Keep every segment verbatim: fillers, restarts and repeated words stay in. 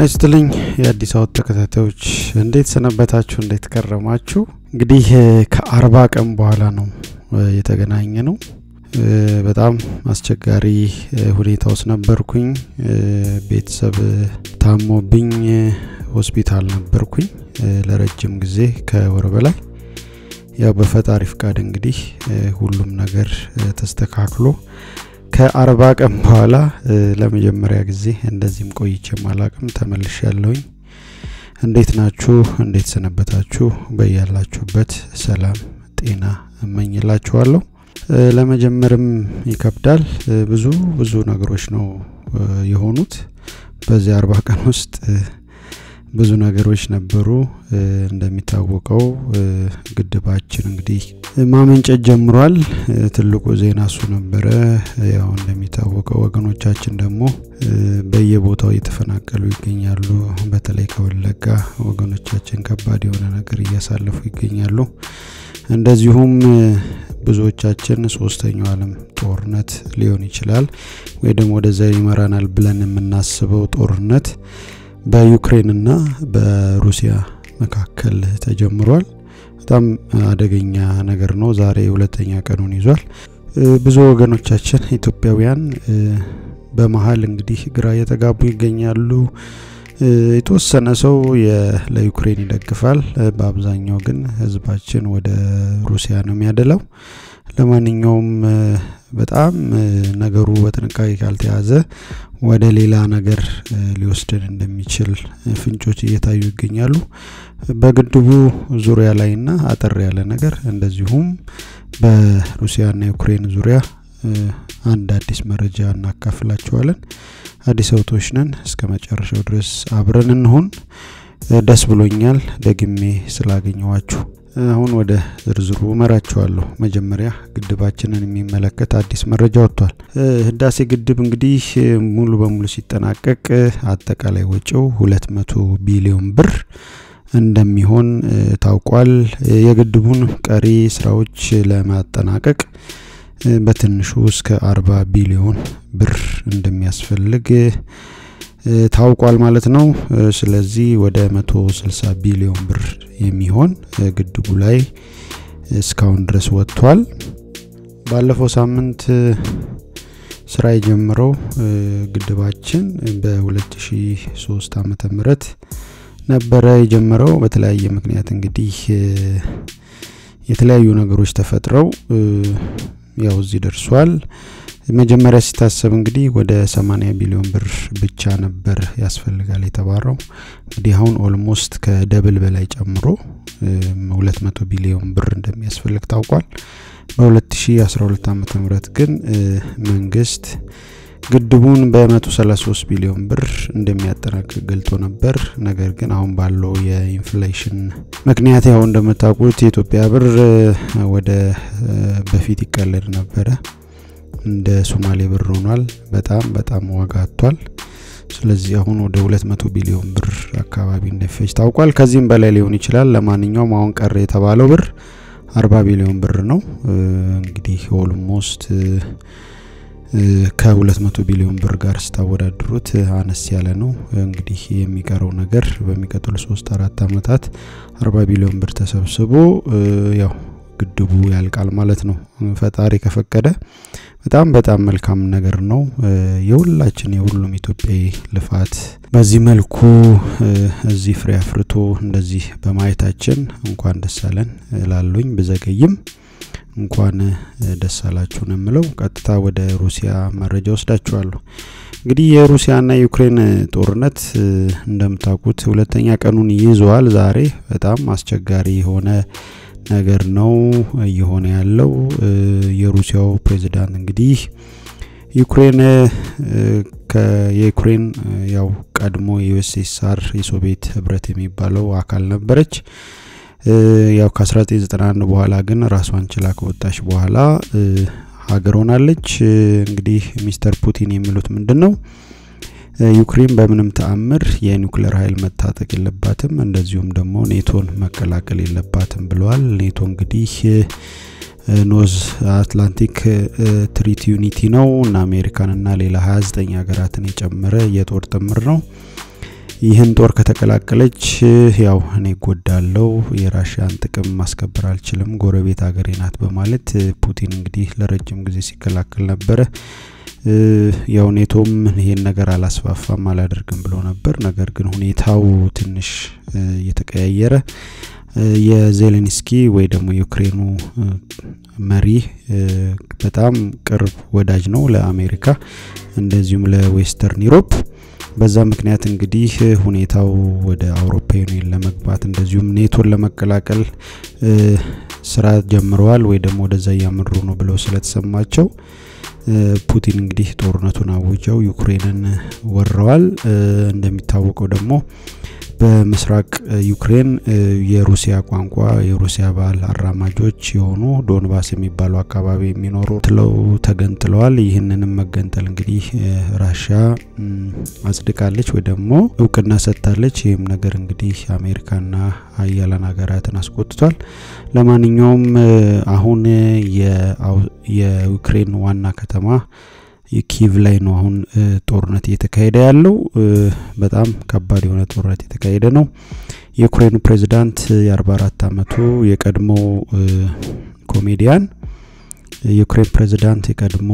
አይስተልኝ የአዲስ አበባ ተከታታዮች እንዴት ሰነበታችሁ እንዴት ከረማችሁ እንግዲህ ከአርባ ቀን በኋላ ነው የተገናኘነው በጣም አስቸጋሪ ሁኔታ ውስጥ ነበርኩኝ ቤተሰብ ታሞብኝ ሆስፒታል ነበርኩኝ ለረጅም ጊዜ ከወር በላይ ያው በፈጣሪ ፍቃድ እንግዲህ ሁሉም ነገር ተስተካክሎ ከአርባ ቀን በኋላ ለመጀመሪያ ጊዜ እንደዚህም ቆይቼ ማላቀም ተመልሻለሁኝ እንዴት ናችሁ እንዴት ሰነበታችሁ በያላችሁበት ሰላም ጤና እመኝላችኋለሁ ለመጀመርም ይከብዳል ብዙ ብዙ ነገሮች ነው የሆኑት በዚህ አርባ ቀን ውስጥ ብዙ ነገሮች ነበሩ እንደሚታወቀው ግድባችን እንግዲህ ማመንጨት ጀምሯል ትልቁ ዜና እሱ ነበር ያው እንደሚታወቀው ወገኖቻችን ደግሞ በየቦታው እየተፈናቀሉ ይገኛሉ በተለይ ከወለጋ ወገኖቻችን ከባድ የሆነ ነገር እያሳለፉ ይገኛሉ እንደዚሁም ብዙዎቻችን ሶስተኛው ዓለም ጦርነት ሊሆን ይችላል ወይ ደግሞ ወደዛ ይመራናል ብለን የምናስበው ጦርነት በዩክሬንና በሩሲያ መካከል ተጀምሯል በጣም አደገኛ ነገር ነው ዛሬ ሁለተኛ ቀኑን ይዟል ብዙ ወገኖቻችን ኢትዮጵያውያን በመሃል እንግዲህ ግራ የተጋቡ ይገኛሉ የተወሰነ ሰው ለዩክሬን ይደግፋል በአብዛኛው ግን ህዝባችን ወደ ሩሲያ ነው የሚያደላው ለማንኛውም በጣም ነገሩ በጥንቃቄ ካልተያዘ ወደ ሌላ ነገር ሊወስደን እንደሚችል ፍንጮች እየታዩ ይገኛሉ በግድቡ ዙሪያ ላይና አጠር ያለ ነገር እንደዚሁም በሩሲያና ዩክሬን ዙሪያ አንድ አዲስ መረጃ እናካፍላችኋለን አዲስ አውቶች ነን እስከመጨረሻው ድረስ አብረን እንሆን ደስ ብሎኛል ደግሜ ስላገኘዋችሁ አሁን ወደ ዝርዝሩ መራቸዋለሁ መጀመሪያ ግድባችንን የሚመለከት አዲስ መረጃ ወጥቷል ህዳሴ ግድብ እንግዲህ ሙሉ በሙሉ ሲጠናቀቅ አጠቃላይ ወጪው ሁለት መቶ ቢሊዮን ብር እንደሚሆን ታውቋል የግድቡን ቀሪ ስራዎች ለማጠናቀቅ በትንሹ እስከ አርባ ቢሊዮን ብር እንደሚያስፈልግ ታውቋል ማለት ነው ስለዚህ ወደ መቶ ስልሳ ቢሊዮን ብር የሚሆን ግድቡ ላይ እስካሁን ድረስ ወጥቷል ባለፈው ሳምንት ስራ የጀመረው ግድባችን በ2003 ዓመተ ምህረት ነበር የጀመረው በተለያየ ምክንያት እንግዲህ የተለያዩ ነገሮች ተፈጥረው ያው እዚህ ደርሷል መጀመሪያ ሲታሰብ እንግዲህ ወደ ሰማንያ ቢሊዮን ብር ብቻ ነበር ያስፈልጋል የተባረው እንግዲህ አሁን ኦልሞስት ከደብል በላይ ጨምሮ ሁለት መቶ ቢሊዮን ብር እንደሚያስፈልግ ታውቋል በ2012 ዓመተ ምህረት ግን መንግስት ግድቡን በ133 ቢሊዮን ብር እንደሚያጠናቅቅ ገልጾ ነበር ነገር ግን አሁን ባለው የኢንፍሌሽን ምክንያት ያው እንደምታውቁት የኢትዮጵያ ብር ወደ በፊት ይቀለድ ነበር እንደ ሶማሌ ብር ሆኗል በጣም በጣም ዋጋ አጥቷል ስለዚህ አሁን ወደ ሁለት መቶ ቢሊዮን ብር አካባቢ እንደፈጅ ታውቋል ከዚህም በላይ ሊሆን ይችላል ለማንኛውም አሁን ቀረ የተባለው ብር አርባ ቢሊዮን ብር ነው እንግዲህ ኦልሞስት ከ200 ቢሊዮን ብር ጋር ስታወዳድሩት አነስ ያለ ነው እንግዲህ የሚቀረው ነገር በሚቀጥሉ ሶስት አራት አመታት አርባ ቢሊዮን ብር ተሰብስቦ ያው ግድቡ ያልቃል ማለት ነው ፈጣሪ ከፈቀደ በጣም በጣም መልካም ነገር ነው የሁላችን የሁሉም ኢትዮጵያዊ ልፋት በዚህ መልኩ እዚህ ፍሬ አፍርቶ እንደዚህ በማየታችን እንኳን ደስ አለን ላሉኝ በዘገይም እንኳን ደስ አላችሁ ነው የምለው ቀጥታ ወደ ሩሲያ መረጃ ወስዳችኋለሁ እንግዲህ የሩሲያና ዩክሬን ጦርነት እንደምታውቁት ሁለተኛ ቀኑን ይዟል ዛሬ በጣም አስቸጋሪ ሆነ ነገር ነው እየሆነ ያለው የሩሲያው ፕሬዝዳንት እንግዲህ ዩክሬን ከዩክሬን ያው ቀድሞ ዩኤስኤስአር የሶቪየት ህብረት የሚባለው አካል ነበረች ያው ከ1991 በኋላ ግን ራሷን ችላ ከወጣች በኋላ ሀገር ሆናለች እንግዲህ ሚስተር ፑቲን የሚሉት ምንድነው ዩክሬን በምንም ተአምር የኒውክሌር ኃይል መታጠቅ የለባትም እንደዚሁም ደግሞ ኔቶን መቀላቀል የለባትም ብለዋል ኔቶ እንግዲህ ኖዝ አትላንቲክ ትሪቲ ዩኒቲ ነው እና አሜሪካንና ሌላ ሃያ ዘጠኝ ሀገራትን የጨመረ የጦር ጥምር ነው ይህን ጦር ከተቀላቀለች ያው እኔ ጎዳለው የራሽያን ጥቅም ማስከበር አልችልም ጎረቤት ሀገሬ ናት በማለት ፑቲን እንግዲህ ለረጅም ጊዜ ሲከላከል ነበር ያው ኔቶም ይሄን ነገር አላስፋፋም አላደርግም ብሎ ነበር ነገር ግን ሁኔታው ትንሽ እየተቀያየረ የዜሌንስኪ ወይ ደግሞ ዩክሬኑ መሪ በጣም ቅርብ ወዳጅ ነው ለአሜሪካ እንደዚሁም ለዌስተርን ዩሮፕ በዛ ምክንያት እንግዲህ ሁኔታው ወደ አውሮፓ ዩኒየን ለመግባት እንደዚሁም ኔቶን ለመቀላቀል ስራ ጀምረዋል ወይ ደግሞ ወደዛ ያመሩ ነው ብለው ስለተሰማቸው ፑቲን እንግዲህ ጦርነቱን አውጀው ዩክሬንን ወረዋል እንደሚታወቀው ደግሞ በመስራቅ ዩክሬን የሩሲያ ቋንቋ የሩሲያ ባህል አራማጆች የሆኑ ዶንባስ የሚባሉ አካባቢ የሚኖሩ ተለው ተገንጥለዋል ይህንንም መገንጠል እንግዲህ ራሽያ አጽድቃለች ወይ ደግሞ እውቅና ሰጥታለች ይህም ነገር እንግዲህ አሜሪካና አያላን ሀገራትን አስቆጥቷል ለማንኛውም አሁን የዩክሬን ዋና ከተማ የኪቭ ላይ ነው አሁን ጦርነት እየተካሄደ ያለው በጣም ከባድ የሆነ ጦርነት እየተካሄደ ነው የዩክሬኑ ፕሬዝዳንት የ44 አመቱ የቀድሞ ኮሜዲያን የዩክሬን ፕሬዝዳንት የቀድሞ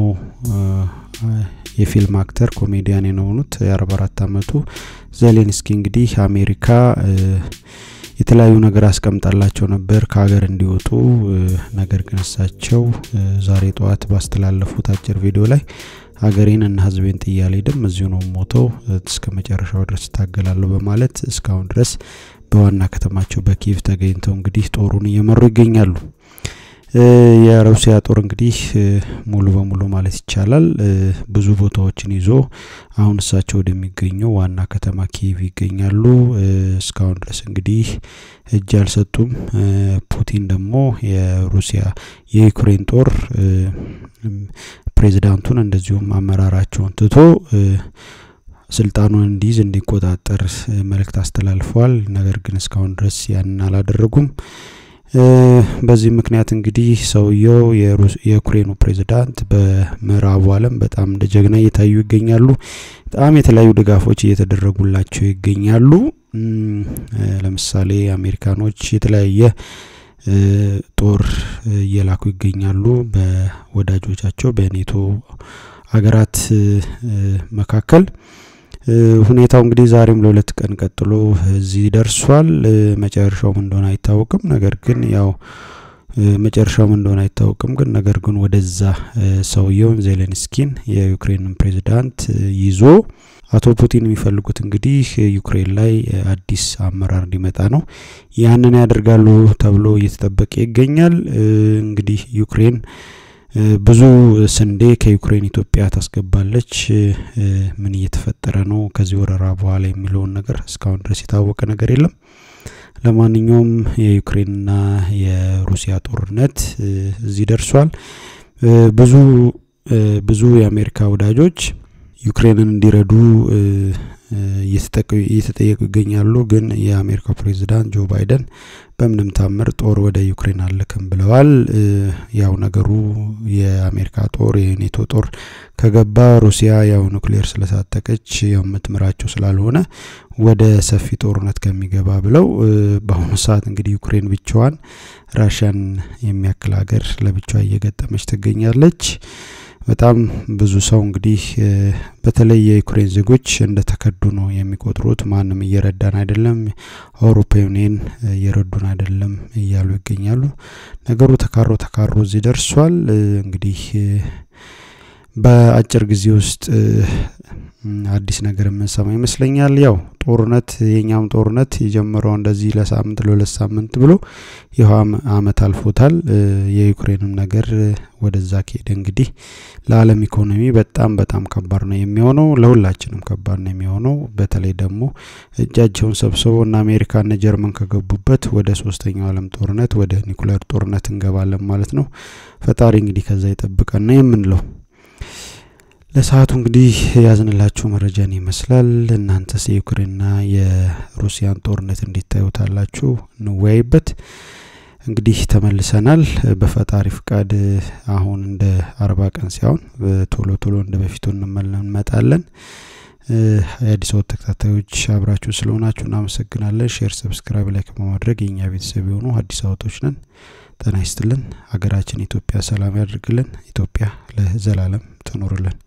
የፊልም አክተር ኮሜዲያን የሆኑት የ44 አመቱ ዜሌንስኪ እንግዲህ አሜሪካ የተለያዩ ነገር አስቀምጣላቸው ነበር ከሀገር እንዲወጡ ነገር ግን እሳቸው ዛሬ ጧት ባስተላለፉት አጭር ቪዲዮ ላይ ሀገሬን እና ህዝቤን ጥያለይደም እዚሁ ነው ሞተው እስከ መጨረሻው ድረስ ታገላለሁ በማለት እስካሁን ድረስ በዋና ከተማቸው በኪቭ ተገኝተው እንግዲህ ጦሩን እየመሩ ይገኛሉ የሩሲያ ጦር እንግዲህ ሙሉ በሙሉ ማለት ይቻላል ብዙ ቦታዎችን ይዞ አሁን እሳቸው ወደሚገኘው ዋና ከተማ ኪቭ ይገኛሉ እስካሁን ድረስ እንግዲህ እጅ አልሰጡም ፑቲን ደግሞ የሩሲያ የዩክሬን ጦር ፕሬዝዳንቱን እንደዚሁም አመራራቸውን ትቶ ስልጣኑን እንዲይዝ እንዲቆጣጠር መልእክት አስተላልፈዋል ነገር ግን እስካሁን ድረስ ያን አላደረጉም በዚህ ምክንያት እንግዲህ ሰውየው የዩክሬኑ ፕሬዝዳንት በመራቡ ዓለም በጣም እንደጀግና እየታዩ ይገኛሉ በጣም የተለያዩ ድጋፎች እየተደረጉላቸው ይገኛሉ ለምሳሌ አሜሪካኖች የተለያየ ጦር እየላኩ ይገኛሉ በወዳጆቻቸው በኔቶ ሀገራት መካከል ሁኔታው እንግዲህ ዛሬም ለሁለት ቀን ቀጥሎ እዚህ ደርሷል መጨረሻው ምን እንደሆነ አይታወቅም ነገር ግን ያው መጨረሻው ምን እንደሆነ አይታወቅም ግን ነገር ግን ወደዛ ሰውየውን ዜሌንስኪን የዩክሬንን ፕሬዝዳንት ይዞ አቶ ፑቲን የሚፈልጉት እንግዲህ ዩክሬን ላይ አዲስ አመራር እንዲመጣ ነው ያንን ያደርጋሉ ተብሎ እየተጠበቀ ይገኛል እንግዲህ ዩክሬን ብዙ ስንዴ ከዩክሬን ኢትዮጵያ ታስገባለች ምን እየተፈጠረ ነው ከዚህ ወረራ በኋላ የሚለው ነገር እስካሁን ድረስ የታወቀ ነገር የለም ለማንኛውም የዩክሬንና የሩሲያ ጦርነት እዚህ ደርሷል ብዙ ብዙ የአሜሪካ ወዳጆች ዩክሬንን እንዲረዱ እየተጠየቁ ይገኛሉ ግን የአሜሪካ ፕሬዝዳንት ጆ ባይደን በምንም ታምር ጦር ወደ ዩክሬን አልከም ብለዋል ያው ነገሩ የአሜሪካ ጦር የኔቶ ጦር ከገባ ሩሲያ ያው ኑክሌር ስለታጠቀች የምትመራቸው ስላልሆነ ወደ ሰፊ ጦርነት ከሚገባ ብለው በአሁኑ ሰዓት እንግዲህ ዩክሬን ብቻዋን ራሽያን የሚያክል ሀገር ለብቻዋ እየገጠመች ትገኛለች በጣም ብዙ ሰው እንግዲህ በተለይ የዩክሬን ዜጎች እንደተከዱ ነው የሚቆጥሩት ማንንም እየረዳን አይደለም አውሮፓ ዩኒየን እየረዱን አይደለም እያሉ ይገኛሉ ነገሩ ተካሮ ተካሮ እዚህ ደርሷል እንግዲህ በአጭር ጊዜ ውስጥ አዲስ ነገር መንሰማ ይመስለኛል ያው ጦርነት የኛም ጦርነት የጀመረው እንደዚህ ለሳምንት ለሁለት ሳምንት ብሎ ይሄው አመት አልፎታል የዩክሬንም ነገር ወደዛ ከሄደ እንግዲህ ለዓለም ኢኮኖሚ በጣም በጣም ከባድ ነው የሚሆነው ለሁላችንም ከባድ ነው የሚሆነው በተለይ ደግሞ እጃቸውን ሰብስበው እና አሜሪካና ጀርመን ከገቡበት ወደ ሶስተኛው ዓለም ጦርነት ወደ ኒኩሌር ጦርነት እንገባለን ማለት ነው ፈጣሪ እንግዲህ ከዛ ይጠብቀን ነው የምንለው ለሰዓቱ እንግዲህ ያዝንላችሁ መረጃን ይመስላል እናንተስ የዩክሬንና የሩሲያን ጦርነት እንዲታዩታላችሁ እንወያይበት እንግዲህ ተመልሰናል በፈጣሪ ፍቃድ አሁን እንደ አርባ ቀን ሲሆን ቶሎ ቶሎ እንደ በፊቱ እንመጣለን የአዲስ አበባ ተከታታዮች አብራችሁ ስለሆናችሁ እናመሰግናለን ሼር ሰብስክራይብ ላይክ በማድረግ የኛ ቤተሰብ ይሁኑ አዲስ አበባዎች ነን ጤና ይስጥልን ሀገራችን ኢትዮጵያ ሰላም ያድርግልን ኢትዮጵያ ለዘላለም ትኖርልን